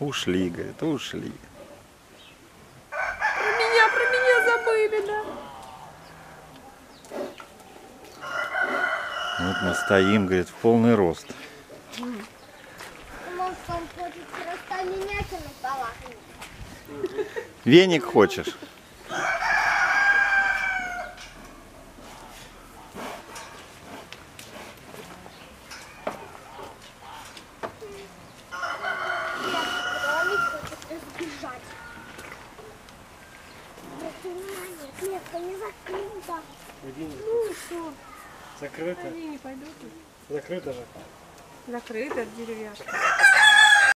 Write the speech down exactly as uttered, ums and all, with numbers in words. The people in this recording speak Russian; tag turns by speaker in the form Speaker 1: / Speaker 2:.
Speaker 1: Ушли, говорит, ушли.
Speaker 2: Про меня, про меня забыли, да?
Speaker 1: Вот мы стоим, говорит, в полный рост.
Speaker 3: Может, он хочет просто менять на полах.
Speaker 1: Веник хочешь?
Speaker 3: Сбежать. Нет, нет, не закрыто.
Speaker 2: Ну что?
Speaker 4: Закрыто?
Speaker 2: Они не пойдут.
Speaker 4: Закрыто же.
Speaker 2: Закрыто, деревяшка.